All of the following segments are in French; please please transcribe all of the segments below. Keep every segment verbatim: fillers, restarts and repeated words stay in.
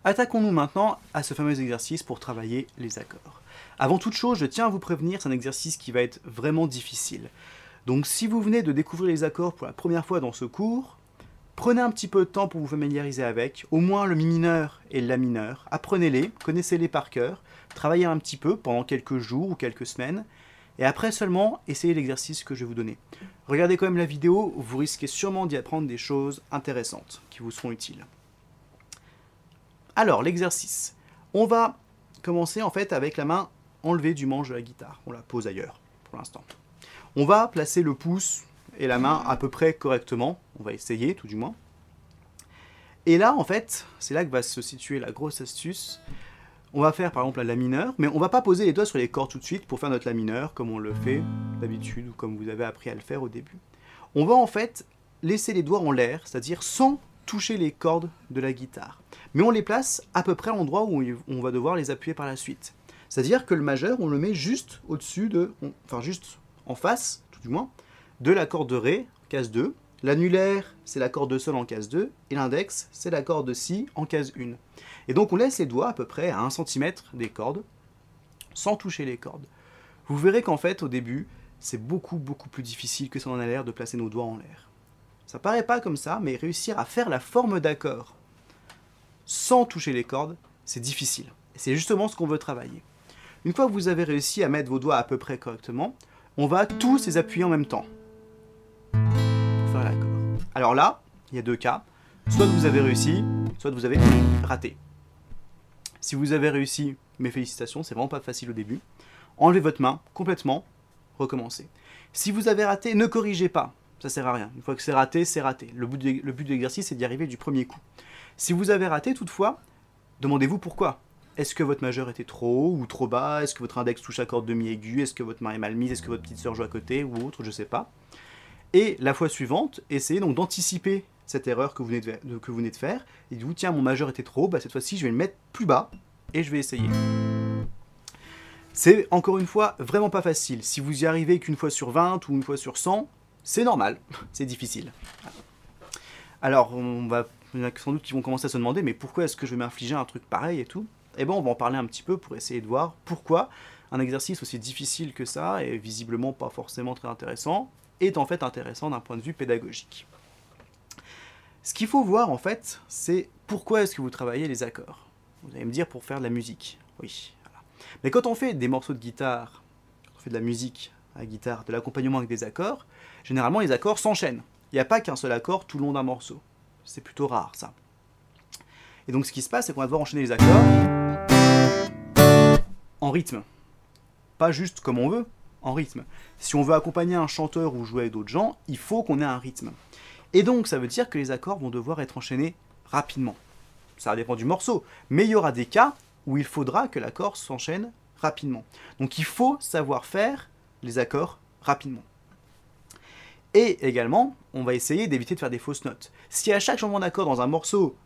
Attaquons-nous maintenant à ce fameux exercice pour travailler les accords. Avant toute chose, je tiens à vous prévenir, c'est un exercice qui va être vraiment difficile. Donc si vous venez de découvrir les accords pour la première fois dans ce cours, prenez un petit peu de temps pour vous familiariser avec, au moins le mi mineur et le la mineur, apprenez-les, connaissez-les par cœur, travaillez un petit peu pendant quelques jours ou quelques semaines, et après seulement, essayez l'exercice que je vais vous donner. Regardez quand même la vidéo, vous risquez sûrement d'y apprendre des choses intéressantes qui vous seront utiles. Alors, l'exercice. On va commencer en fait avec la main enlevée du manche de la guitare. On la pose ailleurs pour l'instant. On va placer le pouce et la main à peu près correctement. On va essayer tout du moins. Et là, en fait, c'est là que va se situer la grosse astuce. On va faire par exemple la la mineur, mais on ne va pas poser les doigts sur les cordes tout de suite pour faire notre la mineur, comme on le fait d'habitude ou comme vous avez appris à le faire au début. On va en fait laisser les doigts en l'air, c'est-à-dire sans toucher les cordes de la guitare. Mais on les place à peu près à l'endroit où on va devoir les appuyer par la suite. C'est-à-dire que le majeur, on le met juste au-dessus de, on, enfin juste en face, tout du moins, de la corde de Ré, case deux. L'annulaire, c'est la corde de Sol en case deux, et l'index, c'est la corde de Si en case un. Et donc on laisse les doigts à peu près à un centimètre des cordes, sans toucher les cordes. Vous verrez qu'en fait, au début, c'est beaucoup beaucoup plus difficile que ça en a l'air de placer nos doigts en l'air. Ça paraît pas comme ça, mais réussir à faire la forme d'accord sans toucher les cordes, c'est difficile. Et c'est justement ce qu'on veut travailler. Une fois que vous avez réussi à mettre vos doigts à peu près correctement, on va tous les appuyer en même temps pour faire l'accord. Alors là, il y a deux cas. Soit vous avez réussi, soit vous avez raté. Si vous avez réussi, mes félicitations, c'est vraiment pas facile au début. Enlevez votre main complètement, recommencez. Si vous avez raté, ne corrigez pas. Ça sert à rien. Une fois que c'est raté, c'est raté. Le but de, le but de l'exercice, c'est d'y arriver du premier coup. Si vous avez raté, toutefois, demandez-vous pourquoi. Est-ce que votre majeur était trop haut ou trop bas? Est-ce que votre index touche la corde demi-aiguë? Est-ce que votre main est mal mise? Est-ce que votre petite sœur joue à côté ou autre? Je ne sais pas. Et la fois suivante, essayez donc d'anticiper cette erreur que vous venez de, que vous venez de faire. Et dites-vous, tiens, mon majeur était trop haut, bah, cette fois-ci, je vais le mettre plus bas et je vais essayer. C'est, encore une fois, vraiment pas facile. Si vous y arrivez qu'une fois sur vingt ou une fois sur cent, c'est normal, c'est difficile. Alors, on va, il y en a sans doute qui vont commencer à se demander, mais pourquoi est-ce que je vais m'infliger un truc pareil et tout? Eh bien, on va en parler un petit peu pour essayer de voir pourquoi un exercice aussi difficile que ça, et visiblement pas forcément très intéressant, est en fait intéressant d'un point de vue pédagogique. Ce qu'il faut voir, en fait, c'est pourquoi est-ce que vous travaillez les accords. Vous allez me dire pour faire de la musique. Oui, voilà. Mais quand on fait des morceaux de guitare, quand on fait de la musique à la guitare, de l'accompagnement avec des accords, généralement les accords s'enchaînent. Il n'y a pas qu'un seul accord tout le long d'un morceau. C'est plutôt rare, ça. Et donc ce qui se passe, c'est qu'on va devoir enchaîner les accords en rythme. Pas juste comme on veut, en rythme. Si on veut accompagner un chanteur ou jouer avec d'autres gens, il faut qu'on ait un rythme. Et donc ça veut dire que les accords vont devoir être enchaînés rapidement. Ça dépend du morceau, mais il y aura des cas où il faudra que l'accord s'enchaîne rapidement. Donc il faut savoir faire les accords rapidement. Et également, on va essayer d'éviter de faire des fausses notes. Si à chaque changement d'accord dans un morceau,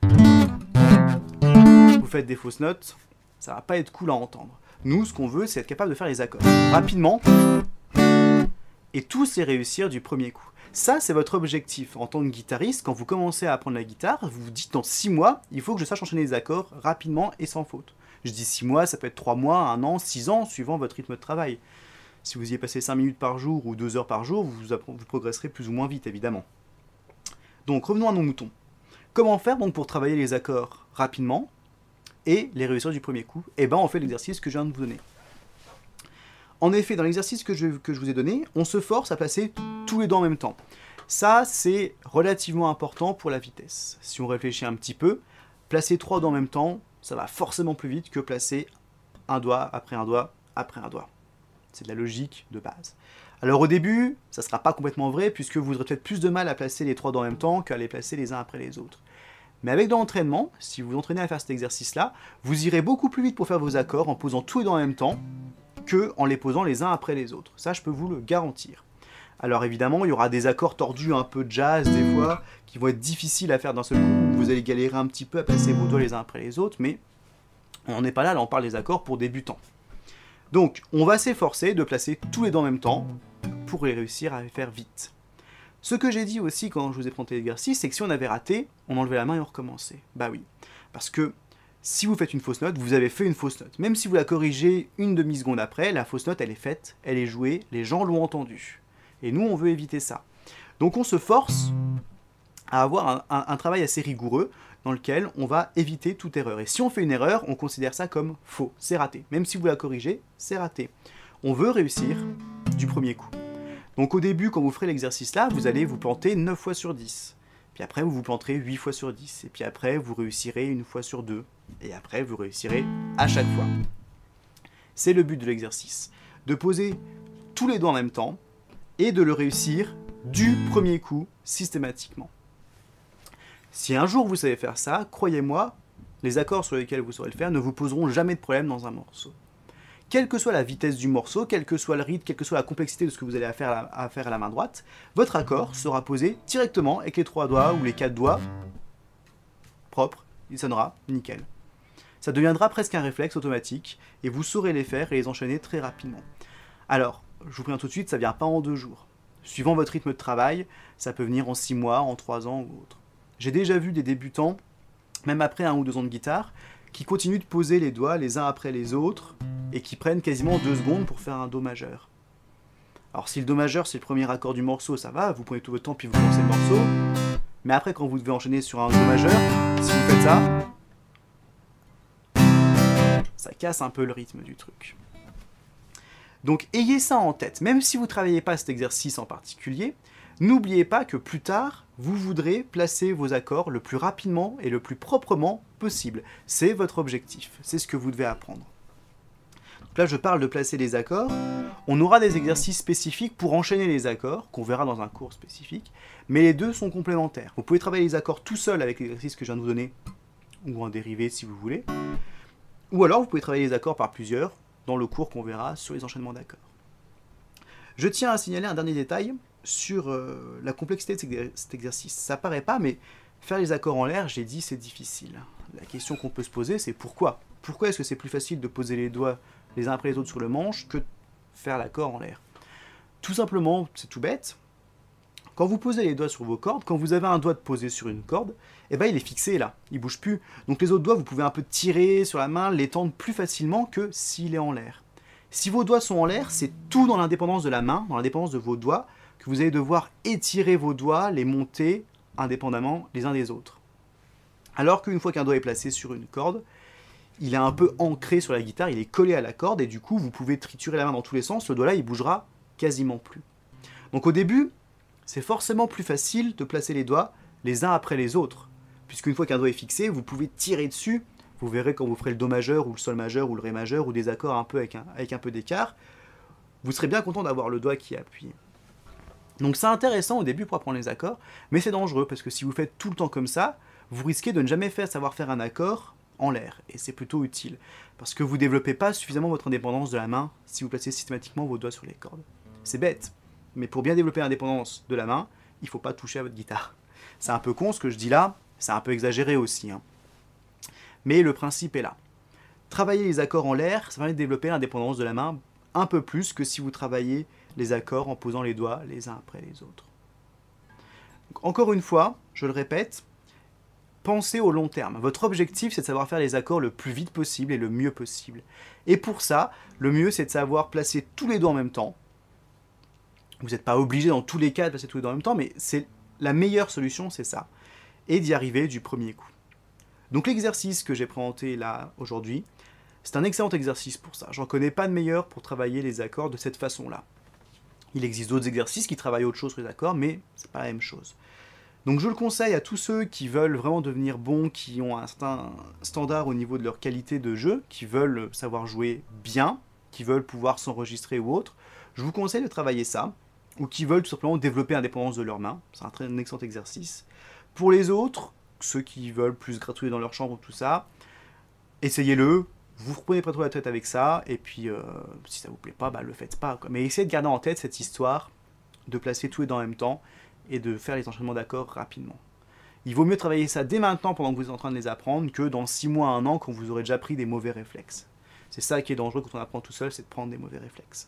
vous faites des fausses notes, ça va pas être cool à entendre. Nous, ce qu'on veut, c'est être capable de faire les accords rapidement et tous les réussir du premier coup. Ça, c'est votre objectif en tant que guitariste. Quand vous commencez à apprendre la guitare, vous vous dites dans six mois, il faut que je sache enchaîner les accords rapidement et sans faute. Je dis six mois, ça peut être trois mois, un an, six ans, suivant votre rythme de travail. Si vous y passez cinq minutes par jour ou deux heures par jour, vous, vous progresserez plus ou moins vite, évidemment. Donc, revenons à nos moutons. Comment faire donc pour travailler les accords rapidement et les réussir du premier coup? Eh bien, on fait l'exercice que je viens de vous donner. En effet, dans l'exercice que je, que je vous ai donné, on se force à placer tous les doigts en même temps. Ça, c'est relativement important pour la vitesse. Si on réfléchit un petit peu, placer trois doigts en même temps, ça va forcément plus vite que placer un doigt après un doigt après un doigt. C'est de la logique de base. Alors au début, ça ne sera pas complètement vrai, puisque vous aurez peut-être plus de mal à placer les trois doigts en même temps qu'à les placer les uns après les autres. Mais avec de l'entraînement, si vous vous entraînez à faire cet exercice-là, vous irez beaucoup plus vite pour faire vos accords en posant tous les doigts en même temps, qu'en les posant les uns après les autres. Ça, je peux vous le garantir. Alors évidemment, il y aura des accords tordus un peu jazz, des fois, qui vont être difficiles à faire d'un seul coup. Vous allez galérer un petit peu à placer vos doigts les uns après les autres, mais on n'est pas là, là on parle des accords pour débutants. Donc, on va s'efforcer de placer tous les doigts en même temps pour les réussir à les faire vite. Ce que j'ai dit aussi quand je vous ai présenté l'exercice, c'est que si on avait raté, on enlevait la main et on recommençait. Bah oui, parce que Si vous faites une fausse note, vous avez fait une fausse note. Même si vous la corrigez une demi-seconde après, la fausse note, elle est faite, elle est jouée, les gens l'ont entendue. Et nous, on veut éviter ça. Donc on se force à avoir un, un, un travail assez rigoureux dans lequel on va éviter toute erreur. Et si on fait une erreur, on considère ça comme faux, c'est raté. Même si vous la corrigez, c'est raté. On veut réussir du premier coup. Donc au début, quand vous ferez l'exercice là, vous allez vous planter neuf fois sur dix. Puis après, vous vous planterez huit fois sur dix. Et puis après, vous réussirez une fois sur deux. Et après, vous réussirez à chaque fois. C'est le but de l'exercice. De poser tous les doigts en même temps et de le réussir du premier coup, systématiquement. Si un jour vous savez faire ça, croyez-moi, les accords sur lesquels vous saurez le faire ne vous poseront jamais de problème dans un morceau. Quelle que soit la vitesse du morceau, quel que soit le rythme, quelle que soit la complexité de ce que vous allez à faire à, la, à faire à la main droite, votre accord sera posé directement avec les trois doigts ou les quatre doigts propres, il sonnera nickel. Ça deviendra presque un réflexe automatique et vous saurez les faire et les enchaîner très rapidement. Alors, je vous préviens tout de suite, ça ne vient pas en deux jours. Suivant votre rythme de travail, ça peut venir en six mois, en trois ans ou autre. J'ai déjà vu des débutants, même après un ou deux ans de guitare, qui continuent de poser les doigts les uns après les autres et qui prennent quasiment deux secondes pour faire un Do majeur. Alors si le Do majeur c'est le premier accord du morceau, ça va, vous prenez tout votre temps puis vous commencez le morceau. Mais après quand vous devez enchaîner sur un Do majeur, si vous faites ça, ça casse un peu le rythme du truc. Donc ayez ça en tête, même si vous ne travaillez pas cet exercice en particulier, n'oubliez pas que plus tard, vous voudrez placer vos accords le plus rapidement et le plus proprement possible. C'est votre objectif, c'est ce que vous devez apprendre. Donc là, je parle de placer les accords. On aura des exercices spécifiques pour enchaîner les accords, qu'on verra dans un cours spécifique, mais les deux sont complémentaires. Vous pouvez travailler les accords tout seul avec l'exercice que je viens de vous donner, ou en dérivé si vous voulez, ou alors vous pouvez travailler les accords par plusieurs, dans le cours qu'on verra sur les enchaînements d'accords. Je tiens à signaler un dernier détail sur euh, la complexité de cet exercice. Ça paraît pas, mais faire les accords en l'air, j'ai dit, c'est difficile. La question qu'on peut se poser, c'est pourquoi Pourquoi est-ce que c'est plus facile de poser les doigts les uns après les autres sur le manche que de faire l'accord en l'air? Tout simplement, c'est tout bête. Quand vous posez les doigts sur vos cordes, quand vous avez un doigt de posé sur une corde, eh ben, il est fixé là, il ne bouge plus. Donc les autres doigts, vous pouvez un peu tirer sur la main, l'étendre plus facilement que s'il est en l'air. Si vos doigts sont en l'air, c'est tout dans l'indépendance de la main, dans l'indépendance de vos doigts, que vous allez devoir étirer vos doigts, les monter indépendamment les uns des autres. Alors qu'une fois qu'un doigt est placé sur une corde, il est un peu ancré sur la guitare, il est collé à la corde, et du coup, vous pouvez triturer la main dans tous les sens, ce doigt-là, il bougera quasiment plus. Donc au début, c'est forcément plus facile de placer les doigts les uns après les autres, puisqu'une fois qu'un doigt est fixé, vous pouvez tirer dessus, vous verrez quand vous ferez le Do majeur, ou le Sol majeur, ou le Ré majeur, ou des accords un peu avec un, avec un peu d'écart, vous serez bien content d'avoir le doigt qui est appuyé. Donc c'est intéressant au début pour apprendre les accords, mais c'est dangereux, parce que si vous faites tout le temps comme ça, vous risquez de ne jamais faire savoir faire un accord en l'air, et c'est plutôt utile, parce que vous ne développez pas suffisamment votre indépendance de la main si vous placez systématiquement vos doigts sur les cordes. C'est bête, mais pour bien développer l'indépendance de la main, il ne faut pas toucher à votre guitare. C'est un peu con ce que je dis là, c'est un peu exagéré aussi, hein. Mais le principe est là. Travailler les accords en l'air, ça permet de développer l'indépendance de la main un peu plus que si vous travaillez les accords en posant les doigts les uns après les autres. Donc, encore une fois, je le répète, pensez au long terme. Votre objectif, c'est de savoir faire les accords le plus vite possible et le mieux possible. Et pour ça, le mieux, c'est de savoir placer tous les doigts en même temps. Vous n'êtes pas obligé dans tous les cas de placer tous les doigts en même temps, mais c'est la meilleure solution, c'est ça. Et d'y arriver du premier coup. Donc l'exercice que j'ai présenté là aujourd'hui, c'est un excellent exercice pour ça. J'en connais pas de meilleur pour travailler les accords de cette façon-là. Il existe d'autres exercices qui travaillent autre chose sur les accords, mais c'est pas la même chose. Donc je le conseille à tous ceux qui veulent vraiment devenir bons, qui ont un certain standard au niveau de leur qualité de jeu, qui veulent savoir jouer bien, qui veulent pouvoir s'enregistrer ou autre. Je vous conseille de travailler ça, ou qui veulent tout simplement développer l'indépendance de leurs mains. C'est un très un excellent exercice. Pour les autres, ceux qui veulent plus gratouiller dans leur chambre, tout ça, essayez-le. Vous reprenez pas trop la tête avec ça, et puis euh, si ça vous plaît pas, bah le faites pas, quoi. Mais essayez de garder en tête cette histoire de placer tous les doigts en même temps et de faire les enchaînements d'accords rapidement. Il vaut mieux travailler ça dès maintenant pendant que vous êtes en train de les apprendre que dans six mois, un an, quand vous aurez déjà pris des mauvais réflexes. C'est ça qui est dangereux quand on apprend tout seul, c'est de prendre des mauvais réflexes.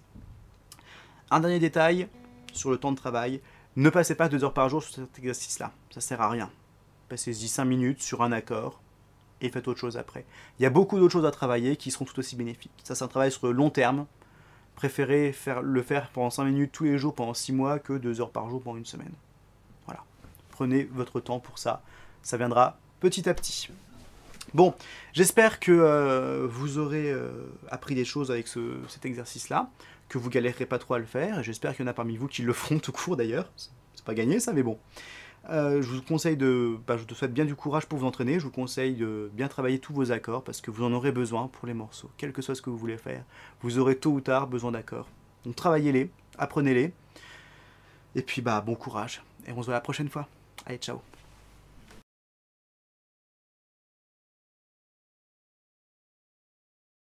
Un dernier détail sur le temps de travail, ne passez pas deux heures par jour sur cet exercice-là, ça sert à rien. Passez-y cinq minutes sur un accord, et faites autre chose après. Il y a beaucoup d'autres choses à travailler qui seront tout aussi bénéfiques. Ça, c'est un travail sur le long terme. Préférez faire, le faire pendant cinq minutes tous les jours pendant six mois que deux heures par jour pendant une semaine. Voilà. Prenez votre temps pour ça. Ça viendra petit à petit. Bon, j'espère que euh, vous aurez euh, appris des choses avec ce, cet exercice-là, que vous galérerez pas trop à le faire, et j'espère qu'il y en a parmi vous qui le feront tout court d'ailleurs. C'est pas gagné ça, mais bon. Euh, je vous conseille de... Bah, je te souhaite bien du courage pour vous entraîner, je vous conseille de bien travailler tous vos accords, parce que vous en aurez besoin pour les morceaux, quel que soit ce que vous voulez faire. Vous aurez tôt ou tard besoin d'accords. Donc travaillez-les, apprenez-les, et puis bah bon courage, et on se voit la prochaine fois. Allez, ciao.